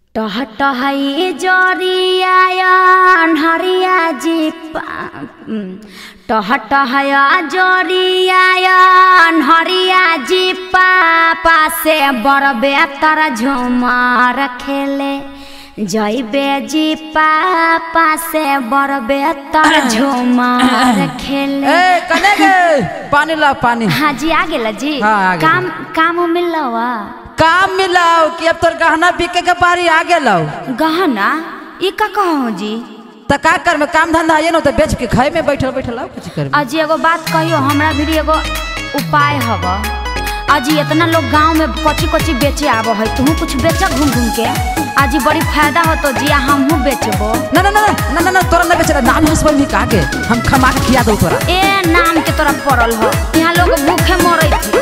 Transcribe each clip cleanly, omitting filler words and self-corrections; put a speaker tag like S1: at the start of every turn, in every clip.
S1: टह टहई जोरिया हरिया जी टह टहया जोरिया हरिया जी पापा से बड़बे तर झुमर खेले जइबे जी पापा से बड़बे तर झुमर खेले।
S2: पानी ला पानी।
S1: हाँ जी आ गेला जी।
S2: हाँ,
S1: काम काम मिलवा
S2: काम मिलाओ कि अब तोर गहना बिके के बारी आ गेलो।
S1: गहना ई का कहूं जी
S2: त का कर में काम धंधा है न त बेच के खाए में बैठल बैठल कुछ कर।
S1: अजी एगो बात कहियो हमरा भी एगो उपाय हव। अजी इतना लोग गांव में कच्ची कच्ची बेचे आबो है तू कुछ बेच घूम घूम के अजी बड़ी फायदा हो तो जी हमहू बेचबो।
S2: ना ना ना ना ना ना तोरा ना बेचला नाम हसबल भी का के हम खमा के खिया दो तोरा।
S1: ए नाम के तोरा पड़ल हो यहां लोग भूखे मरै थी।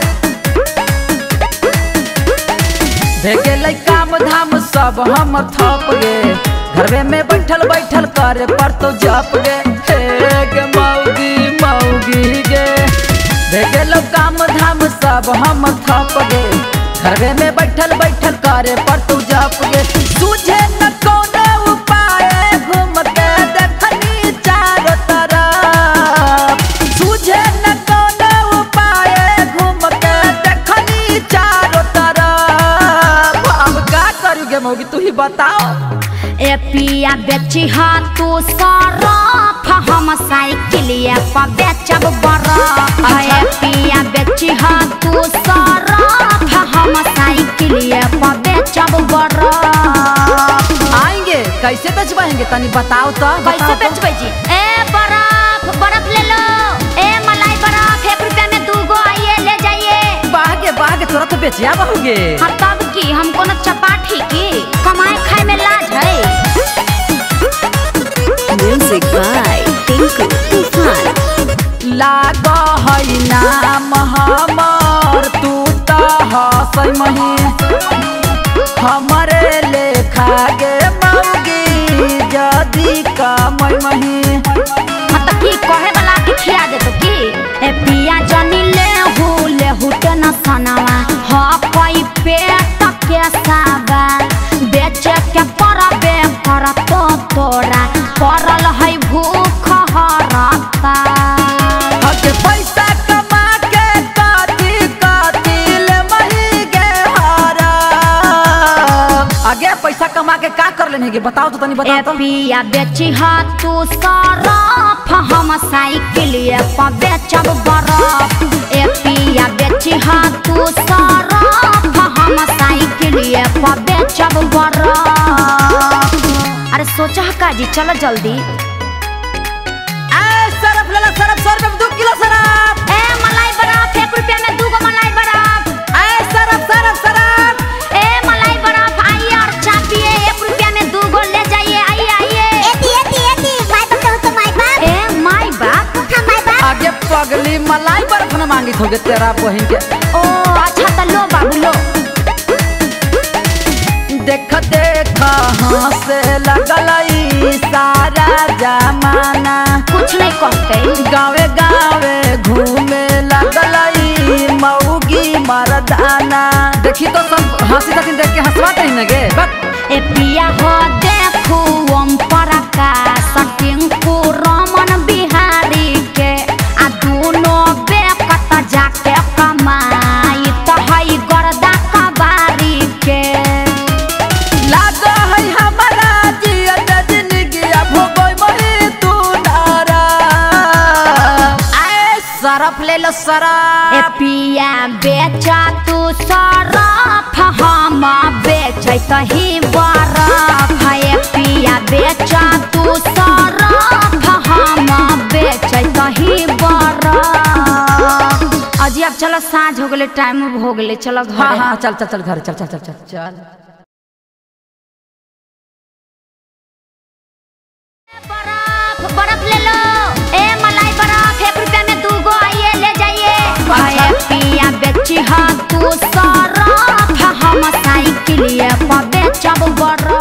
S2: देखे लै काम धाम सब हम थप गे घरवे में बैठल बैठल करे पर तो जप गे हे गे मौगी मौगी गे। देखे लो काम धाम सब हम थप गे घरवे में बैठल बैठल करे पर तो जप गे। तुझे न कोनो उपाय घूमते देखनी चारों तरफ। तुझे न कोनो उपाय घूमते देखनी चारों तरफ। अब का करूगे मौगी तू ही बताओ।
S1: ए पिया बेची हा तू सरफ हम साइकिलिया पर बेचब बरफ। ए पिया बेची हा तू सरफ हम साइकिलिया पर बेचब बरफ।
S2: आएंगे कैसे बेचवाएंगे तनी बताओ तो।
S1: कैसे बेचबे जी? ए बरफ बरफ ले लो। ए मलाई बरफ 1 रुपया में 2 गो आइए ले जाइए।
S2: बागे तोरा तो बेचिया बहुगे।
S1: हाँ तब की हम कोनो चपाठी की कमाए खाए में लाज है।
S3: Music by Tinku Tufan।
S2: लाग है नाम हमर तू तो हसै मही हमरे लेखा गे मौगी जदी कमै मही।
S1: मतलब की कहे वाला की खिया दे तो की ए पिया जनी ले हुटे न सनावा ह कोई पेट के साबा बेचे के परबे करत तोरा परल है भूख हरता।
S2: हके पैसा कमा के कातिल मही गे हरा। आगे पैसा कमा के का कर लेने गे बताओ तो तनी बताओ तो।
S1: पिया बेची हा तू सरफ हम साइकिलिया पर बेचब बरफ। ए पिया बेची हा तू सरफ हम साइकिलिया पर बेचब बरफ। अरे सोचा का जी चलो जल्दी।
S2: सरफ ले ला सरफ 100 रुपए में 2 किलो सरफ।
S1: ए मलाई बरफ 1 रुपया में 2 गो मलाई बरफ।
S2: सरफ
S1: ए मलाई बरफ आइए और चापिए 1 रुपया में 2 गो ले जाइए। आइए
S3: एती माय बाप तो तो माय बाप।
S1: ए माय बाप
S3: हाँ माय बाप।
S2: आगे पगली मलाई बर्फ न मांगी थोगे तेरा बहन के।
S1: ओ अच्छा तो लो बाबू लो।
S2: देख देख हंसे लगलई सारा जमाना
S1: कुछ नहीं कहते
S2: गावे गावे घूमे लगलई मौगी मर्दाना। देखी तो सब हंसी तक देख के हंसवा कहीं न गे।
S1: ए पिया हो देखू ओम प्रकाश टिंकू रमन बिहारी के आ दोनों बेकत जाके कमाई तो हई गर्दा कबारी के।
S2: लाग है हमारा जियत जिंदगी भोगोई मही तू नारा। आए सरफ ले लो सरफ।
S1: ए पिया बेचा तू सरफ हम बेचै तही बरफ। ए पिया बेचा तू सरफ हम बेचै तही बरफ। अजी अब चलो साँझ हो गले टाइम हो गले चलो घर।
S2: हाँ चल चल चल घर चल चल चल चल चल।
S1: बर्फ ले लो। ए मलाई बर्फ 1 रुपया में 2 गो आइए ले जाइए। ए पिया बेची हा तू सरफ हम साइकिलिया पर बेचब बरफ।